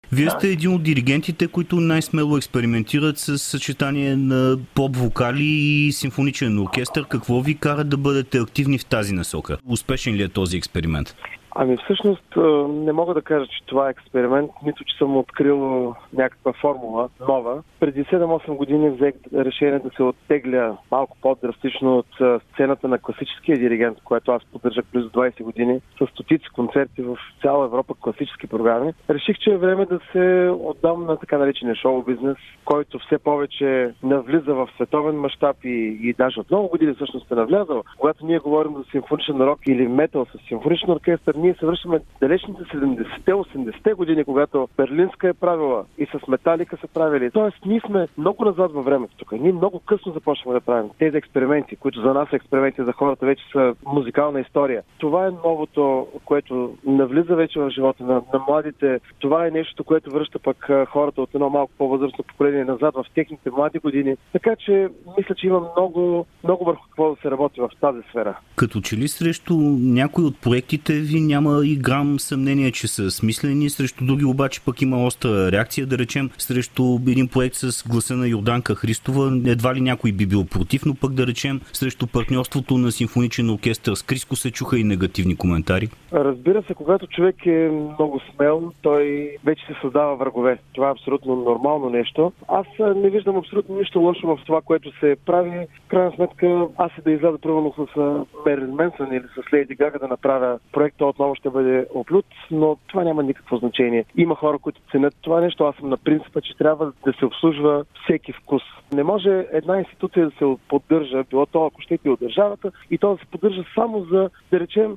Вие сте един от диригентите, които най-смело експериментират с съчетание на поп-вокали и симфоничен оркестър. Какво ви кара да бъдете активни в тази насока? Успешен ли е този експеримент? Ами всъщност не мога да кажа, че това е експеримент, нито че съм открил някаква формула нова. Преди 7-8 години взех решение да се оттегля малко по-драстично от сцената на класическия диригент, което аз поддържах близо 20 години, с стотици концерти в цяла Европа, класически програми. Реших, че е време да се отдам на така наречения шоу-бизнес, който все повече навлиза в световен мащаб и даже от много години всъщност е навлязал. Когато ние говорим за симфоничен рок или метал с симфоничен оркестър, ние се връщаме далечните 70-те, 80-те години, когато Берлинска е правила и с Металика са правили. Тоест, ние сме много назад във времето тук. Ние много късно започваме да правим тези експерименти, които за нас са експерименти, за хората вече са музикална история. Това е новото, което навлиза вече в живота на младите. Това е нещо, което връща пък хората от едно малко по-възрастно поколение назад в техните млади години. Така че, мисля, че има много върху какво да се работи в тази сфера. Като че ли срещу някои от проектите ви няма и грам съмнение, че са смислени, срещу други обаче пък има остра реакция, да речем, срещу един проект с гласа на Йорданка Христова, едва ли някой би бил против, но пък да речем, срещу партньорството на симфоничен оркестър с Криско се чуха и негативни коментари. Разбира се, когато човек е много смел, той вече се създава врагове. Това е абсолютно нормално нещо. Аз не виждам абсолютно нищо лошо в това, което се прави. В крайна сметка, аз и да изляза примерно с Мерилин Менсън или с Лейди Гага да направя проекта, отново ще бъде оплют, но това няма никакво значение. Има хора, които ценят това нещо. Аз съм на принципа, че трябва да се обслужва всеки вкус. Не може една институция да се поддържа, било то, ако ще и от държавата, и то да се поддържа само за, да речем,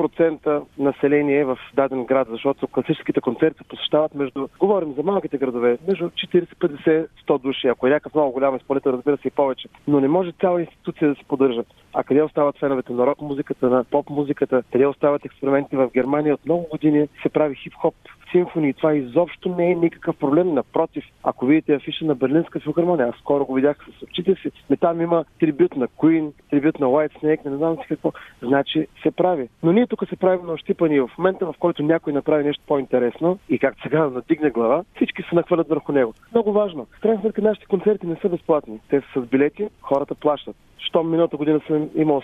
5% население в даден град, защото класическите концерти посещават говорим за малките градове, между 40, 50, 100 души. Ако е някакъв много голям изпълнител, разбира се и повече. Но не може цяла институция да се поддържа. А къде остават феновете на рок-музиката, на поп-музиката, къде остават експерименти в Германия? От много години се прави хип-хоп, симфонии. Това изобщо не е никакъв проблем. Напротив, ако видите афиша на Берлинска филхармония, аз скоро го видях с очите си, там има трибют на Queen, трибют на Whitesnake, не знам си какво. Значи се прави. Но ние тук се правим на ощипани. В момента, в който някой направи нещо по-интересно и както сега надигне глава, всички се нахвърлят върху него. Много важно. В крайна сметка нашите концерти не са безплатни. Те са с билети, хората плащат. Щом миналата година съм имал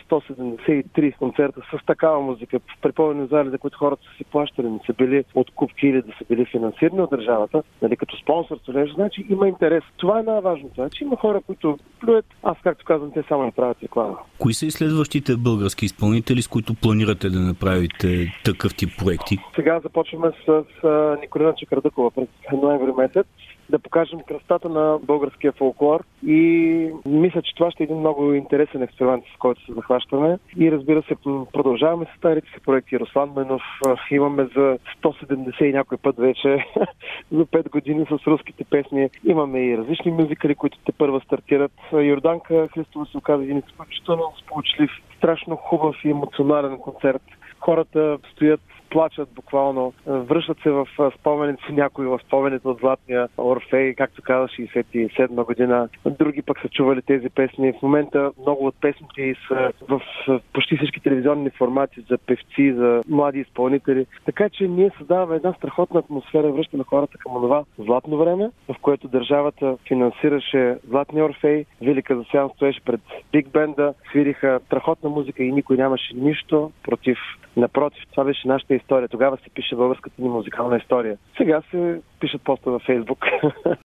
173 концерта с такава музика, в препълнени зали, за които хората са си плащали, не са били откупки или да са били финансирани от държавата, нали, като спонсорство, нещо, значи има интерес. Това е най-важното. Значи има хора, които плюят, аз както казвам, те само не правят реклама. Кои са и следващите български изпълнители, с които планирате да направите такъв тип проекти? Сега започваме с Николина Чакърдъкова през ноември месец, да покажем красотата на българския фолклор и мисля, че това ще е един много интересен експеримент, с който се захващаме. И разбира се, продължаваме с старите си проекти. Руслан Менов имаме за 170 и някой път вече за 5 години с руските песни. Имаме и различни мюзикали, които те първа стартират. Йорданка Христова се оказа един изключително сполучлив, страшно хубав и емоционален концерт. Хората стоят, плачат буквално, връщат се в спомените си, някои в спомените от Златния Орфей, както каза, 67 година. Други пък са чували тези песни. В момента много от песните са в почти всички телевизионни формати за певци, за млади изпълнители. Така че ние създаваме една страхотна атмосфера, връщаме хората към това златно време, в което държавата финансираше Златния Орфей, Велика Засян стоеше пред Биг Бенда, свириха страхотна музика и никой нямаше нищо против. Напротив, това беше нашата история. Тогава се пише българската ни музикална история. Сега се пишат поста във Фейсбук.